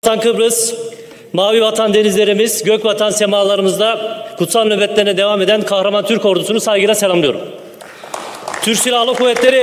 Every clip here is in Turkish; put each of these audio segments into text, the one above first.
Vatan Kıbrıs, Mavi Vatan denizlerimiz, Gök Vatan semalarımızda kutsal nöbetlerine devam eden kahraman Türk ordusunu saygıyla selamlıyorum. Türk Silahlı Kuvvetleri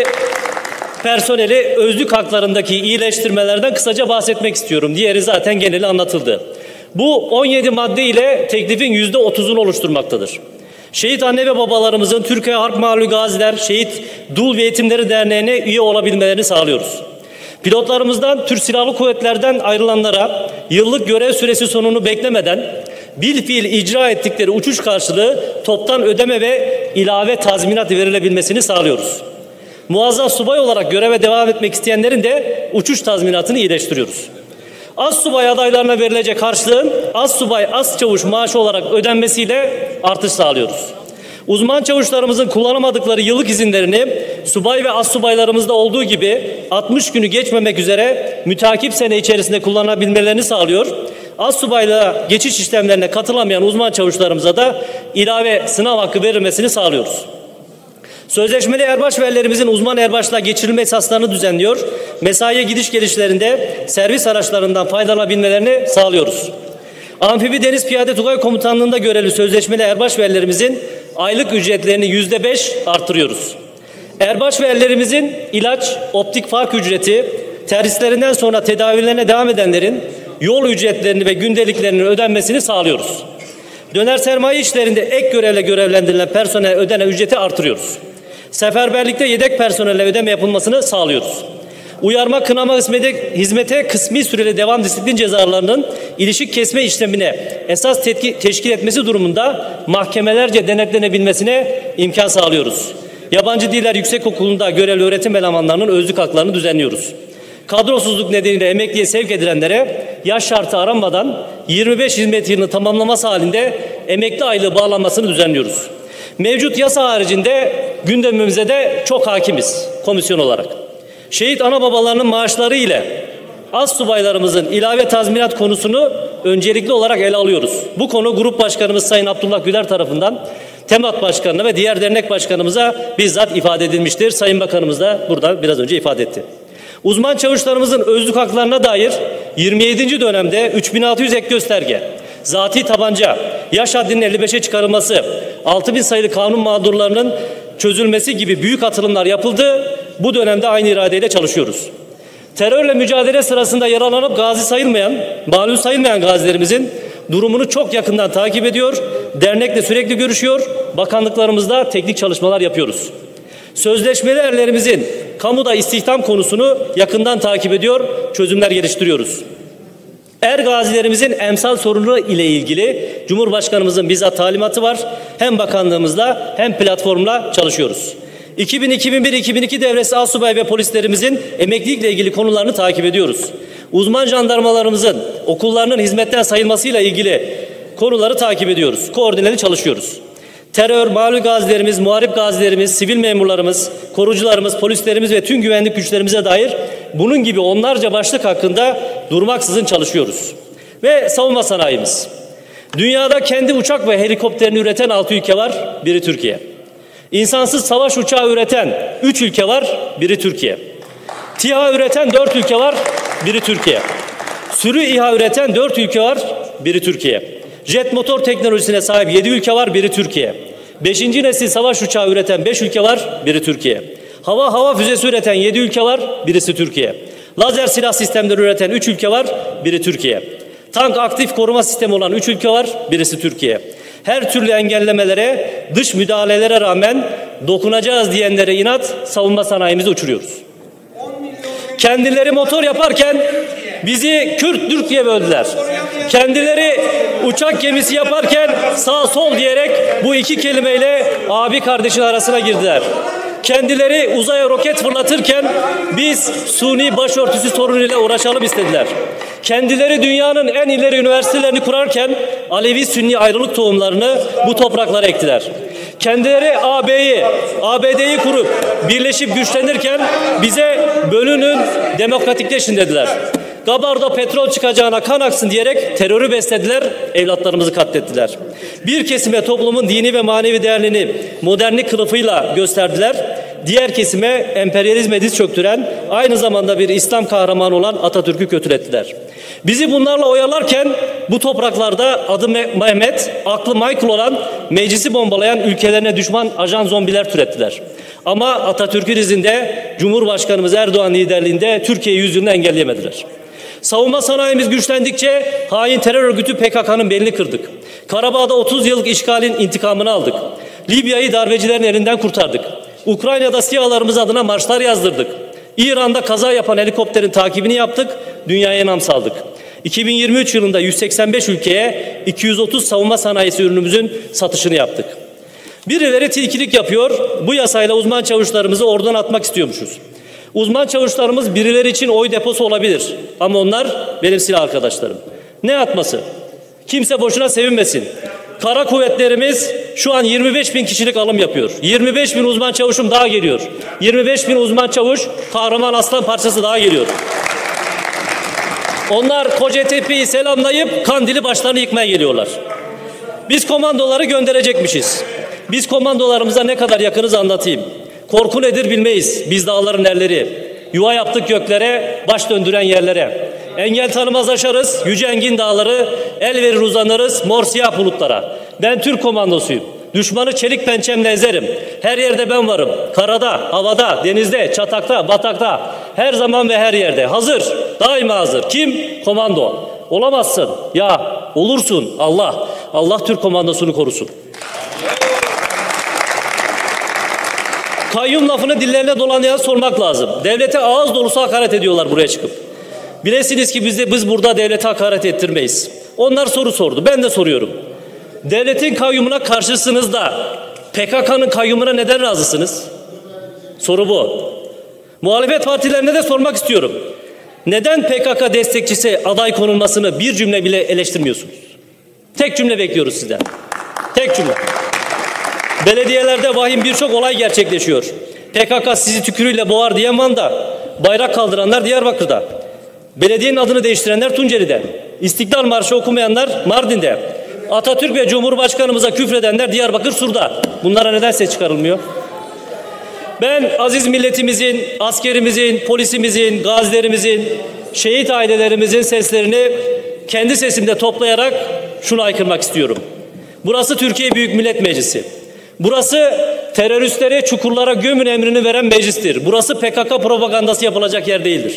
personeli özlük haklarındaki iyileştirmelerden kısaca bahsetmek istiyorum. Diğeri zaten geneli anlatıldı. Bu 17 madde ile teklifin %30'unu oluşturmaktadır. Şehit anne ve babalarımızın Türkiye Harp Mağlubu Gaziler Şehit Dul ve Yetimleri Derneği'ne üye olabilmelerini sağlıyoruz. Pilotlarımızdan Türk Silahlı Kuvvetler'den ayrılanlara yıllık görev süresi sonunu beklemeden bilfiil icra ettikleri uçuş karşılığı toptan ödeme ve ilave tazminat verilebilmesini sağlıyoruz. Muazzaf subay olarak göreve devam etmek isteyenlerin de uçuş tazminatını iyileştiriyoruz. Az subay adaylarına verilecek harçlığın az subay az çavuş maaşı olarak ödenmesiyle artış sağlıyoruz. Uzman çavuşlarımızın kullanamadıkları yıllık izinlerini subay ve az subaylarımızda olduğu gibi 60 günü geçmemek üzere mütakip sene içerisinde kullanabilmelerini sağlıyor. Az subaylığa geçiş işlemlerine katılamayan uzman çavuşlarımıza da ilave sınav hakkı verilmesini sağlıyoruz. Sözleşmeli erbaşverlerimizin uzman erbaşlığa geçirilme esaslarını düzenliyor. Mesaiye gidiş gelişlerinde servis araçlarından faydalanabilmelerini sağlıyoruz. Amfibi Deniz Piyade Tugay Komutanlığı'nda görevli sözleşmeli erbaşverlerimizin aylık ücretlerini %5 artırıyoruz. Erbaşverlerimizin ilaç, optik fark ücreti, terhislerinden sonra tedavilerine devam edenlerin yol ücretlerini ve gündeliklerinin ödenmesini sağlıyoruz. Döner sermaye işlerinde ek görevle görevlendirilen personel ödenen ücreti artırıyoruz. Seferberlikte yedek personelle ödeme yapılmasını sağlıyoruz. Uyarma, kınama, hizmete kısmi süreli devam disiplin cezalarının ilişik kesme işlemine esas teşkil etmesi durumunda mahkemelerce denetlenebilmesine imkan sağlıyoruz. Yabancı Diller Yüksekokulu'nda görevli öğretim elemanlarının özlük haklarını düzenliyoruz. Kadrosuzluk nedeniyle emekliye sevk edilenlere yaş şartı aranmadan 25 hizmet yılını tamamlaması halinde emekli aylığı bağlanmasını düzenliyoruz. Mevcut yasa haricinde gündemimize de çok hakimiz komisyon olarak. Şehit ana babalarının maaşları ile az subaylarımızın ilave tazminat konusunu öncelikli olarak ele alıyoruz. Bu konu Grup Başkanımız Sayın Abdullah Güler tarafından TEMAT Başkanı'na ve diğer dernek başkanımıza bizzat ifade edilmiştir. Sayın Bakanımız da burada biraz önce ifade etti. Uzman çavuşlarımızın özlük haklarına dair 27. dönemde 3600 ek gösterge, zati tabanca, yaş haddinin 55'e çıkarılması, 6000 sayılı kanun mağdurlarının çözülmesi gibi büyük atılımlar yapıldı. Bu dönemde aynı iradeyle çalışıyoruz. Terörle mücadele sırasında yaralanıp gazi sayılmayan, malum sayılmayan gazilerimizin durumunu çok yakından takip ediyor, dernekle sürekli görüşüyor, bakanlıklarımızda teknik çalışmalar yapıyoruz. Sözleşmeli erlerimizin kamuda istihdam konusunu yakından takip ediyor, çözümler geliştiriyoruz. Er gazilerimizin emsal sorunu ile ilgili Cumhurbaşkanımızın bizzat talimatı var. Hem bakanlığımızla hem platformla çalışıyoruz. 2000-2001-2002 devresi asubay ve polislerimizin emeklilikle ilgili konularını takip ediyoruz. Uzman jandarmalarımızın okullarının hizmetten sayılmasıyla ilgili konuları takip ediyoruz. Koordineli çalışıyoruz. Terör, malum gazilerimiz, muharip gazilerimiz, sivil memurlarımız, korucularımız, polislerimiz ve tüm güvenlik güçlerimize dair bunun gibi onlarca başlık hakkında durmaksızın çalışıyoruz. Ve savunma sanayimiz. Dünyada kendi uçak ve helikopterini üreten 6 ülke var, biri Türkiye. İnsansız savaş uçağı üreten 3 ülke var, biri Türkiye. TİHA üreten 4 ülke var, biri Türkiye. Sürü İHA üreten 4 ülke var, biri Türkiye. Jet motor teknolojisine sahip 7 ülke var, biri Türkiye. 5. nesil savaş uçağı üreten 5 ülke var, biri Türkiye. Hava füzesi üreten 7 ülke var, birisi Türkiye. Lazer silah sistemleri üreten 3 ülke var, biri Türkiye. Tank aktif koruma sistemi olan 3 ülke var, birisi Türkiye. Her türlü engellemelere, dış müdahalelere rağmen dokunacağız diyenlere inat savunma sanayimizi uçuruyoruz. Kendileri motor yaparken bizi Kürt diye böldüler. Kendileri uçak gemisi yaparken sağ sol diyerek bu iki kelimeyle abi kardeşin arasına girdiler. Kendileri uzaya roket fırlatırken biz suni başörtüsü sorunuyla uğraşalım istediler. Kendileri dünyanın en ileri üniversitelerini kurarken Alevi-Sünni ayrılık tohumlarını bu topraklara ektiler. Kendileri ABD'yi kurup birleşip güçlenirken bize bölünün, demokratikleşin dediler. Gabar'da petrol çıkacağına kan aksın diyerek terörü beslediler, evlatlarımızı katlettiler. Bir kesime toplumun dini ve manevi değerlerini modernlik kılıfıyla gösterdiler. diğer kesime emperyalizme diz çöktüren, aynı zamanda bir İslam kahramanı olan Atatürk'ü kötülettiler. Bizi bunlarla oyalarken bu topraklarda adı Mehmet, aklı Michael olan, meclisi bombalayan, ülkelerine düşman ajan zombiler türettiler. Ama Atatürk'ün izinde Cumhurbaşkanımız Erdoğan liderliğinde Türkiye yüzyılını engelleyemediler. Savunma sanayimiz güçlendikçe hain terör örgütü PKK'nın belini kırdık. Karabağ'da 30 yıllık işgalin intikamını aldık. Libya'yı darbecilerin elinden kurtardık. Ukrayna'da SİHA'larımız adına marşlar yazdırdık. İran'da kaza yapan helikopterin takibini yaptık, dünyaya nam saldık. 2023 yılında 185 ülkeye 230 savunma sanayisi ürünümüzün satışını yaptık. Birileri tilkilik yapıyor, bu yasayla uzman çavuşlarımızı oradan atmak istiyormuşuz. Uzman çavuşlarımız birileri için oy deposu olabilir ama onlar benim silah arkadaşlarım. Ne atması? Kimse boşuna sevinmesin. Kara kuvvetlerimiz şu an 25 bin kişilik alım yapıyor. 25 bin uzman çavuşum daha geliyor. 25 bin uzman çavuş, kahraman aslan parçası daha geliyor. Onlar Kocatepe'yi selamlayıp Kandil'i başlarını yıkmaya geliyorlar. Biz komandoları gönderecekmişiz. Biz komandolarımıza ne kadar yakınız anlatayım. Korku nedir bilmeyiz. Biz dağların erleri. Yuva yaptık göklere, baş döndüren yerlere. Engel tanımaz aşarız, yüce engin dağları, el verir uzanırız mor siyah bulutlara. Ben Türk komandosuyum. Düşmanı çelik pençemle ezerim. Her yerde ben varım. Karada, havada, denizde, çatakta, batakta. Her zaman ve her yerde. Hazır, daima hazır. Kim? Komando. Olamazsın. Ya olursun. Allah. Allah Türk komandosunu korusun. Kayyum lafını dillerine dolanayan sormak lazım. Devlete ağız dolusu hakaret ediyorlar buraya çıkıp. Bilesiniz ki biz burada devlete hakaret ettirmeyiz. Onlar soru sordu. Ben de soruyorum. Devletin kayyumuna karşısınız da PKK'nın kayyumuna neden razısınız? Soru bu. Muhalefet partilerine de sormak istiyorum. Neden PKK destekçisi aday konulmasını bir cümle bile eleştirmiyorsunuz? Tek cümle bekliyoruz sizden. Tek cümle. Belediyelerde vahim birçok olay gerçekleşiyor. PKK sizi tükürüğüyle boğar diyen Van'da, bayrak kaldıranlar Diyarbakır'da, belediyenin adını değiştirenler Tunceli'de, İstiklal Marşı okumayanlar Mardin'de, Atatürk ve Cumhurbaşkanımıza küfredenler Diyarbakır Sur'da. Bunlara neden ses çıkarılmıyor? Ben aziz milletimizin, askerimizin, polisimizin, gazilerimizin, şehit ailelerimizin seslerini kendi sesimde toplayarak şunu haykırmak istiyorum. Burası Türkiye Büyük Millet Meclisi. Burası teröristleri çukurlara gömün emrini veren meclistir. Burası PKK propagandası yapılacak yer değildir.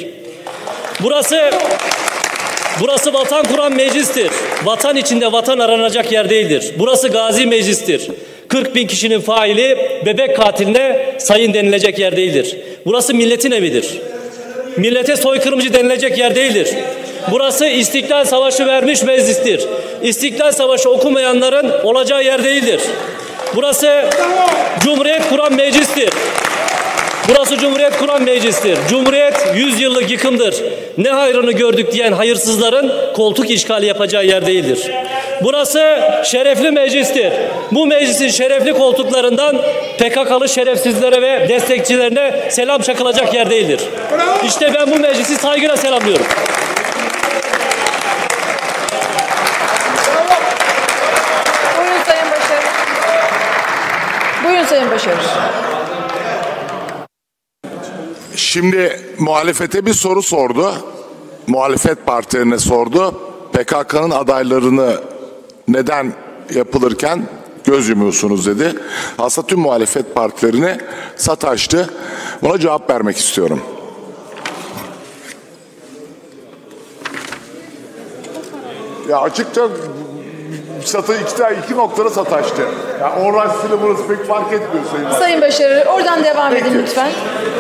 Burası vatan kuran meclistir. Vatan içinde vatan aranacak yer değildir. Burası gazi meclistir. 40 bin kişinin faili bebek katiline sayın denilecek yer değildir. Burası milletin evidir. Millete soykırımcı denilecek yer değildir. Burası İstiklal Savaşı vermiş meclistir. İstiklal Savaşı okumayanların olacağı yer değildir. Burası Cumhuriyet kuran meclistir. Burası Cumhuriyet kuran meclistir. Cumhuriyet 100 yıllık yıkımdır. Ne hayrını gördük diyen hayırsızların koltuk işgali yapacağı yer değildir. Burası şerefli meclistir. Bu meclisin şerefli koltuklarından PKK'lı şerefsizlere ve destekçilerine selam çakılacak yer değildir. İşte ben bu meclisi saygıyla selamlıyorum. Buyurun Sayın Başarır. Buyurun Sayın Başarır. Şimdi muhalefete bir soru sordu. Muhalefet partilerine sordu. PKK'nın adaylarını neden yapılırken göz yumuyorsunuz dedi. Aslında tüm muhalefet partilerine sataştı. Buna cevap vermek istiyorum. Ya açıkça iki noktada sataştı. Ya orasıyla burası pek fark etmiyor Sayın Başkanım. Sayın Başarır, oradan devam edin lütfen.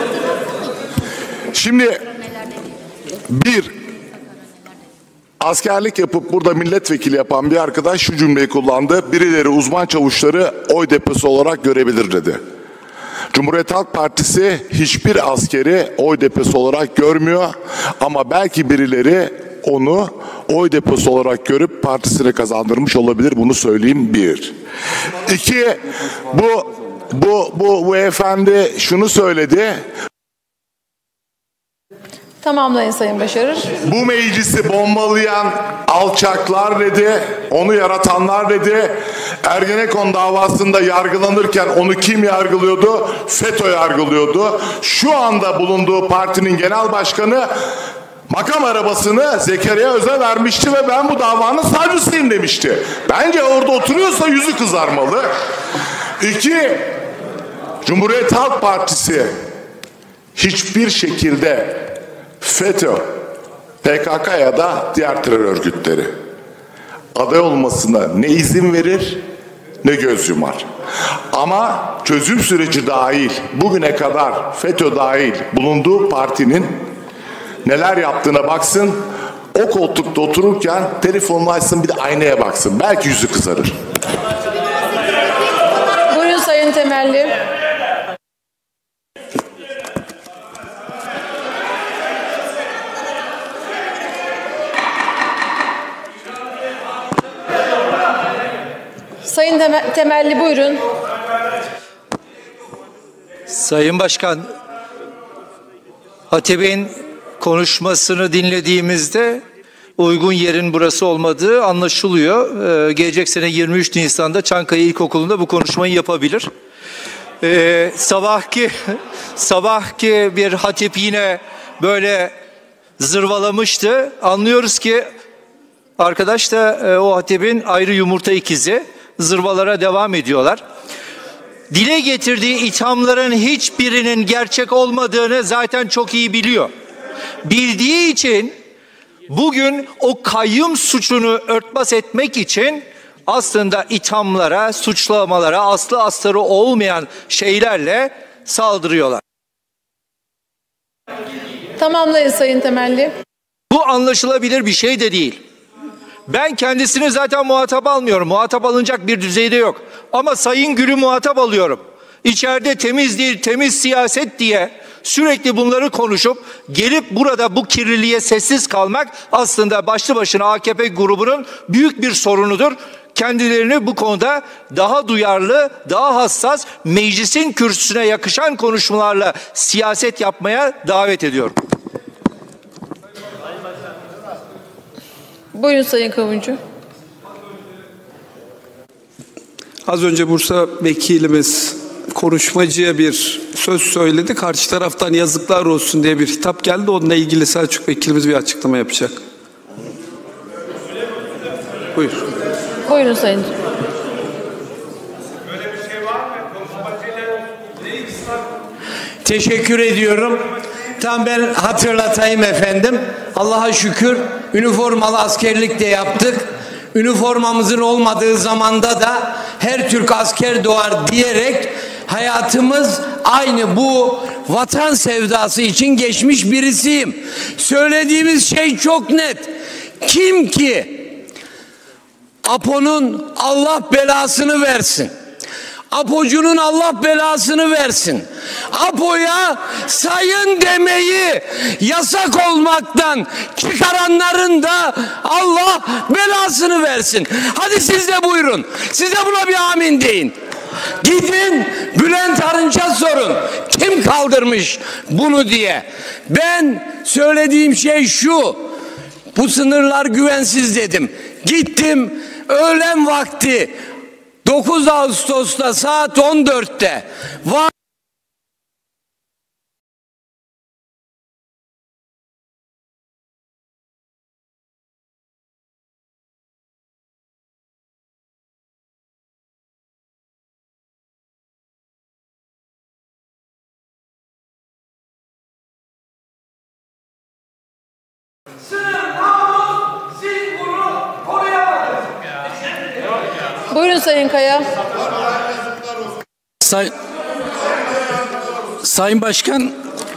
Şimdi askerlik yapıp burada milletvekili yapan bir arkadaş şu cümleyi kullandı. Birileri uzman çavuşları oy deposu olarak görebilir dedi. Cumhuriyet Halk Partisi hiçbir askeri oy deposu olarak görmüyor ama belki birileri onu oy deposu olarak görüp partisine kazandırmış olabilir. Bunu söyleyeyim bir. İki, bu efendi şunu söyledi. Tamamlayın Sayın Başarır. Bu meclisi bombalayan alçaklar dedi, onu yaratanlar dedi. Ergenekon davasında yargılanırken onu kim yargılıyordu? FETÖ yargılıyordu. Şu anda bulunduğu partinin genel başkanı makam arabasını Zekeriya Öz'e vermişti ve ben bu davanın savcısıyım demişti. Bence orada oturuyorsa yüzü kızarmalı. 2. Cumhuriyet Halk Partisi hiçbir şekilde FETÖ, PKK ya da diğer terör örgütleri aday olmasına ne izin verir ne göz yumar. Ama çözüm süreci dahil, bugüne kadar FETÖ dahil bulunduğu partinin neler yaptığına baksın. O koltukta otururken telefonunu açsın, bir de aynaya baksın. Belki yüzü kızarır. Buyurun Sayın Temelli. Sayın Temelli buyurun. Sayın Başkan, Hatip'in konuşmasını dinlediğimizde uygun yerin burası olmadığı anlaşılıyor. Gelecek sene 23 Nisan'da Çankaya İlkokulu'nda bu konuşmayı yapabilir. Sabahki bir Hatip yine böyle zırvalamıştı. Anlıyoruz ki arkadaş da o Hatip'in ayrı yumurta ikizi, zırvalara devam ediyorlar. Dile getirdiği ithamların hiçbirinin gerçek olmadığını zaten çok iyi biliyor. Bildiği için bugün o kayyum suçunu örtbas etmek için aslında ithamlara, suçlamalara, aslı astarı olmayan şeylerle saldırıyorlar. Tamamlayın Sayın Temelli. Bu anlaşılabilir bir şey de değil. Ben kendisini zaten muhatap almıyorum. Muhatap alınacak bir düzeyde yok. Ama Sayın Gül'ü muhatap alıyorum. İçeride temiz değil, temiz siyaset diye sürekli bunları konuşup gelip burada bu kirliliğe sessiz kalmak aslında başlı başına AKP grubunun büyük bir sorunudur. Kendilerini bu konuda daha duyarlı, daha hassas, meclisin kürsüsüne yakışan konuşmalarla siyaset yapmaya davet ediyorum. Buyurun Sayın Kavuncu. Az önce Bursa vekilimiz konuşmacıya bir söz söyledi. Karşı taraftan yazıklar olsun diye bir hitap geldi. Onunla ilgili Selçuk vekilimiz bir açıklama yapacak. Buyur. Buyurun Sayın. Teşekkür ediyorum. Tam ben hatırlatayım efendim. Allah'a şükür üniformalı askerlik de yaptık. Üniformamızın olmadığı zamanda da her Türk asker doğar diyerek hayatımız aynı bu vatan sevdası için geçmiş birisiyim. Söylediğimiz şey çok net. Kim ki Apo'nun Allah belasını versin. Apo'cunun Allah belasını versin. Apo'ya sayın demeyi yasak olmaktan çıkaranların da Allah belasını versin. Hadi siz de buyurun. Siz de buna bir amin deyin. Gidin Bülent Arınç'a sorun. Kim kaldırmış bunu diye. Ben söylediğim şey şu. Bu sınırlar güvensiz dedim. Gittim öğlen vakti 9 Ağustos'ta saat 14'te var. Buyurun Sayın Kaya. Sayın Başkan,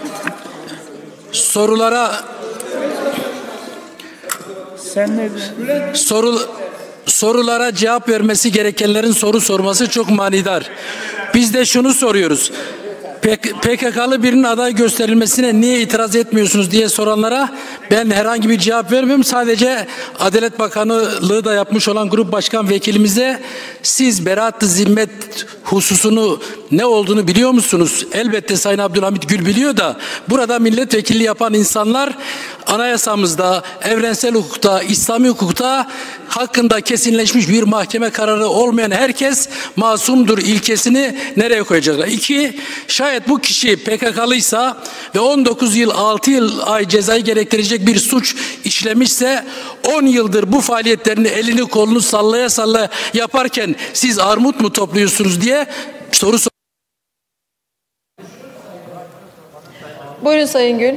sorulara cevap vermesi gerekenlerin soru sorması çok manidar. Biz de şunu soruyoruz. PKK'lı birinin aday gösterilmesine niye itiraz etmiyorsunuz diye soranlara ben herhangi bir cevap vermiyorum. Sadece Adalet Bakanlığı da yapmış olan Grup Başkan Vekilimize siz beraat-ı zimmet hususunu ne olduğunu biliyor musunuz? Elbette Sayın Abdülhamit Gül biliyor da burada milletvekilliği yapan insanlar anayasamızda, evrensel hukukta, İslami hukukta hakkında kesinleşmiş bir mahkeme kararı olmayan herkes masumdur ilkesini nereye koyacaklar? 2. Şayet bu kişi PKK'lıysa ve 19 yıl 6 yıl ay cezayı gerektirecek bir suç işlemişse 10 yıldır bu faaliyetlerini elini kolunu sallaya sallaya yaparken siz armut mu topluyorsunuz diye soru sor. Buyurun Sayın Gül.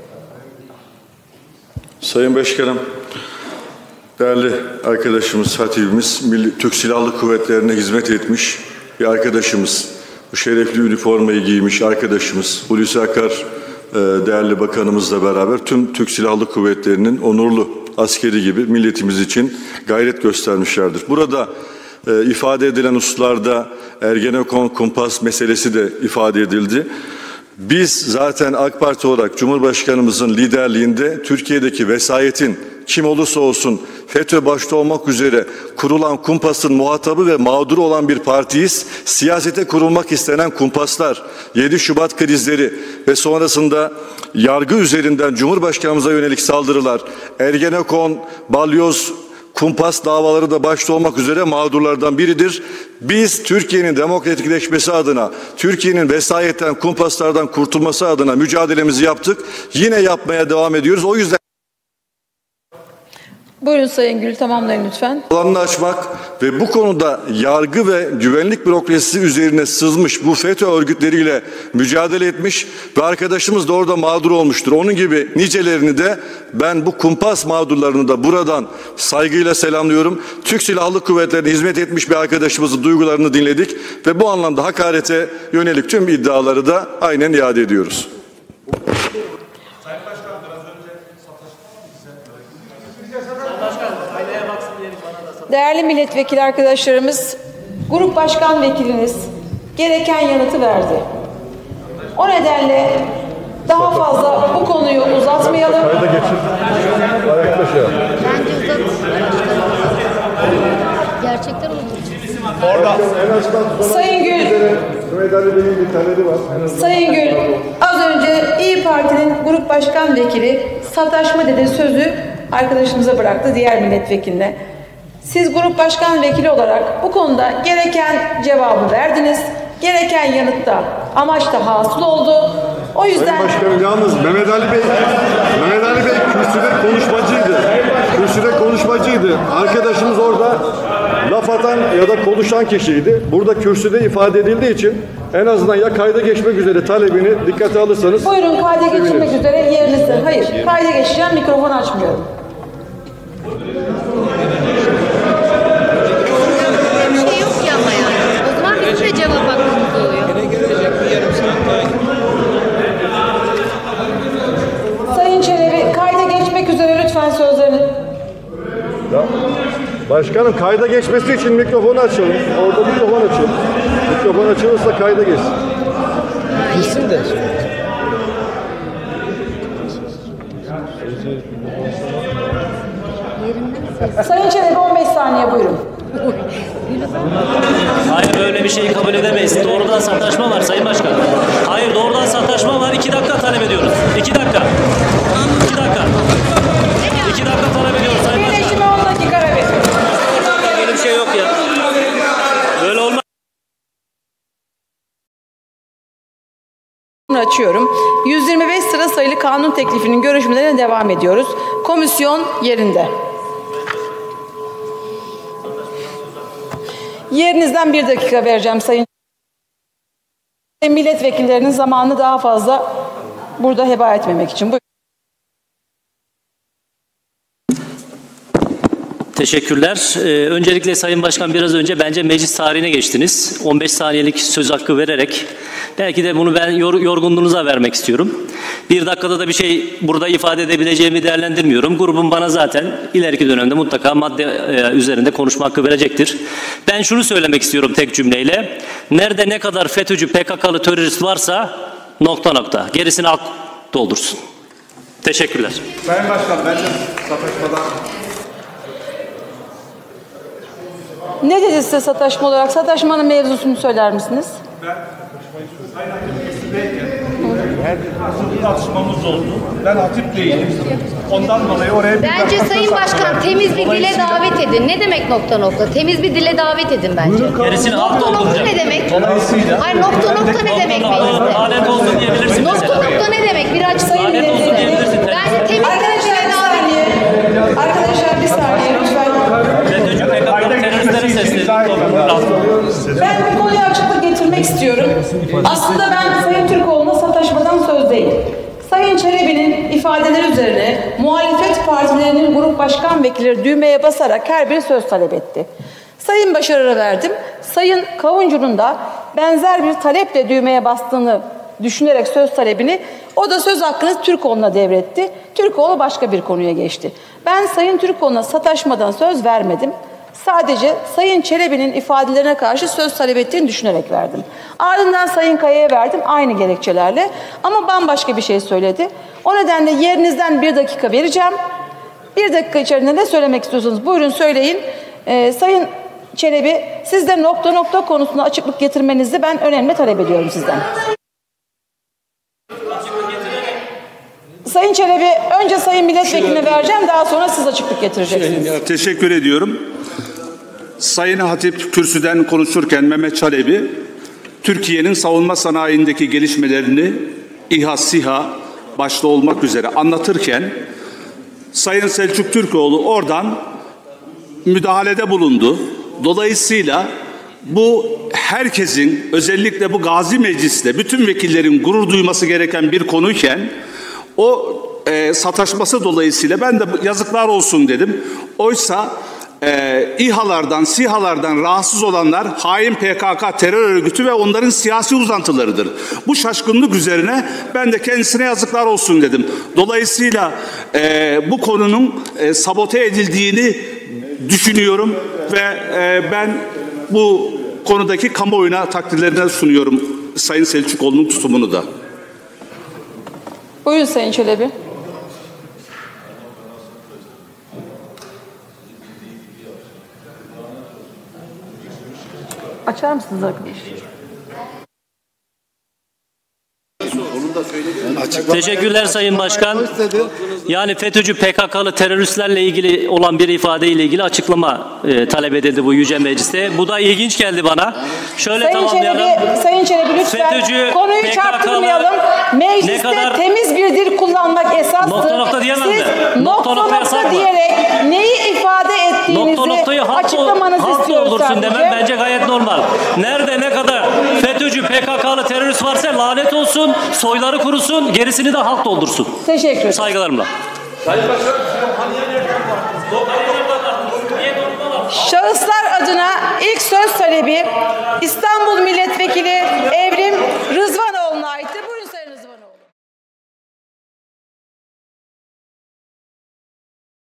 Sayın Başkanım, değerli arkadaşımız, hatibimiz, Türk Silahlı Kuvvetleri'ne hizmet etmiş bir arkadaşımız, bu şerefli üniformayı giymiş arkadaşımız, Hulusi Akar değerli bakanımızla beraber tüm Türk Silahlı Kuvvetleri'nin onurlu askeri gibi milletimiz için gayret göstermişlerdir. Burada ifade edilen hususlarda Ergenekon kumpas meselesi de ifade edildi. Biz zaten AK Parti olarak Cumhurbaşkanımızın liderliğinde Türkiye'deki vesayetin kim olursa olsun FETÖ başta olmak üzere kurulan kumpasın muhatabı ve mağduru olan bir partiyiz. Siyasete kurulmak istenen kumpaslar, 7 Şubat krizleri ve sonrasında yargı üzerinden Cumhurbaşkanımıza yönelik saldırılar, Ergenekon, Balyoz, kumpas davaları da başta olmak üzere mağdurlardan biridir. Biz Türkiye'nin demokratikleşmesi adına, Türkiye'nin vesayetten, kumpaslardan kurtulması adına mücadelemizi yaptık. Yine yapmaya devam ediyoruz. O yüzden Buyurun Sayın Gül, tamamlayın lütfen. alanını açmak ve bu konuda yargı ve güvenlik bürokrasisi üzerine sızmış bu FETÖ örgütleriyle mücadele etmiş ve arkadaşımız da orada mağdur olmuştur. Onun gibi nicelerini de ben bu kumpas mağdurlarını da buradan saygıyla selamlıyorum. Türk Silahlı Kuvvetleri'ne hizmet etmiş bir arkadaşımızın duygularını dinledik ve bu anlamda hakarete yönelik tüm iddiaları da aynen iade ediyoruz. Değerli milletvekili arkadaşlarımız, Grup Başkan Vekiliniz gereken yanıtı verdi. O nedenle daha fazla bu konuyu uzatmayalım. Bence uzat. Gerçekten uzat. Sayın Gül, Sayın Gül, az önce İYİ Parti'nin Grup Başkan Vekili sataşma dediği sözü arkadaşımıza bıraktı, diğer milletvekiline. Siz Grup Başkan Vekili olarak bu konuda gereken cevabı verdiniz. Gereken yanıt da, amaç da hasıl oldu. O yüzden... Sayın Başkanım, yalnız Mehmet Ali Bey kürsüde konuşmacıydı. Arkadaşımız orada laf atan ya da konuşan kişiydi. Burada kürsüde ifade edildiği için en azından ya kayda geçmek üzere talebini dikkate alırsanız... Buyurun, kayda geçmek üzere yerinizde. Hayır, kayda geçeceğim, mikrofon açmıyorum. Cevap hakkımız oluyor. Sayın Çelebi, kayda geçmek üzere lütfen sözlerini. Başkanım, kayda geçmesi için mikrofonu açalım. Orada mikrofon açalım. Mikrofon açılırsa kayda geçsin. Kesin de. Sayın Çelebi 15 saniye buyurun. Hayır, böyle bir şeyi kabul edemeyiz. Doğrudan sataşma var Sayın Başkan. Hayır, doğrudan sataşma var. 2 dakika talep ediyoruz. 2 dakika. 2 dakika. 2 dakika talep ediyoruz Sayın Başkan. Birleşime 10 dakika ara veriyorum. Böyle bir şey yok ya. Böyle olmaz. Açıyorum. 125 sıra sayılı kanun teklifinin görüşmelerine devam ediyoruz. Komisyon yerinde. Yerinizden 1 dakika vereceğim sayın. Milletvekillerinin zamanını daha fazla burada heba etmemek için. Buyurun. Teşekkürler. Öncelikle Sayın Başkan biraz önce bence meclis tarihine geçtiniz. 15 saniyelik söz hakkı vererek. Belki de bunu ben yorgunluğunuza vermek istiyorum. Bir dakikada da bir şey burada ifade edebileceğimi değerlendirmiyorum. Grubum bana zaten ileriki dönemde mutlaka madde üzerinde konuşma hakkı verecektir. Ben şunu söylemek istiyorum tek cümleyle. Nerede ne kadar FETÖ'cü, PKK'lı terörist varsa ... Gerisini halk doldursun. Teşekkürler. Sayın Başkan, ben de sataşmadan... Ne dedi size sataşma olarak? Sataşmanın mevzusunu söyler misiniz? Bir tartışmamız oldu. Ben hatip değilim. Ondan dolayı oraya bir... Bence Sayın Başkan temiz bir dile davet edin. Ne demek ... Temiz bir dile davet edin bence. Nokta ne demek? Hayır, nokta ne demek mecliste? Lanet olsun diyebilirsiniz. Nokta ne demek? Bir açıklayın. Sayın milletvekili. Bence temiz bir dile davet edin. Arkadaşlar bir saniye lütfen. FETÖ'cü, PKK'lı teröristlere seslenin. Ben bu konuya açıklık getirmek istiyorum. Aslında ben Sayın Türkoğlu'na sataşmadan söz değil. Sayın Çelebi'nin ifadeleri üzerine muhalefet partilerinin grup başkan vekilleri düğmeye basarak her biri söz talep etti. Sayın Başarır'a verdim. Sayın Kavuncu'nun da benzer bir taleple düğmeye bastığını düşünerek söz talebini, o da söz hakkını Türkoğlu'na devretti. Türkoğlu başka bir konuya geçti. Ben Sayın Türkoğlu'na sataşmadan söz vermedim. Sadece Sayın Çelebi'nin ifadelerine karşı söz talep ettiğini düşünerek verdim. Ardından Sayın Kaya'ya verdim aynı gerekçelerle ama bambaşka bir şey söyledi. O nedenle yerinizden 1 dakika vereceğim. 1 dakika içerisinde ne söylemek istiyorsunuz? Buyurun söyleyin. Sayın Çelebi, siz de ... konusunda açıklık getirmenizi ben önemli talep ediyorum sizden. Sayın Çelebi, önce Sayın Milletvekiline vereceğim, daha sonra siz açıklık getireceksiniz. Teşekkür ediyorum. Sayın Hatip kürsüden konuşurken Mehmet Çelebi, Türkiye'nin savunma sanayindeki gelişmelerini İHA, SİHA başta olmak üzere anlatırken Sayın Selçuk Türkoğlu oradan müdahalede bulundu. Dolayısıyla bu herkesin, özellikle bu Gazi Meclis'te bütün vekillerin gurur duyması gereken bir konuyken o sataşması dolayısıyla ben de yazıklar olsun dedim. Oysa İHA'lardan, SİHA'lardan rahatsız olanlar hain PKK terör örgütü ve onların siyasi uzantılarıdır. Bu şaşkınlık üzerine ben de kendisine yazıklar olsun dedim. Dolayısıyla bu konunun sabote edildiğini düşünüyorum ve ben bu konudaki kamuoyuna takdirlerine sunuyorum Sayın Selçukoğlu'nun tutumunu da. Buyurun Sayın Çelebi. Açar mısınız arkadaş? Teşekkürler Sayın Başkan. Yani FETÖ'cü, PKK'lı teröristlerle ilgili olan bir ifadeyle ilgili açıklama talep edildi bu Yüce Meclis'te. Bu da ilginç geldi bana. Şöyle tamamlayalım. Sayın Çelebi lütfen FETÖ'cü, konuyu PKK'lı, çarptırmayalım. Mecliste temiz bir dil kullanmak esastır. Diyemem Siz de. nokta diyerek neyi ifade ettiğinizi açıklamanızı istiyoruz olursun sadece. demem bence gayet normal. Nerede ne kadar FETÖ'cü, PKK'lı terörist varsa lanet olsun, soyları kurusun, gerisini de halk doldursun. Teşekkür ederim. Saygılarımla. Sayın Başkan.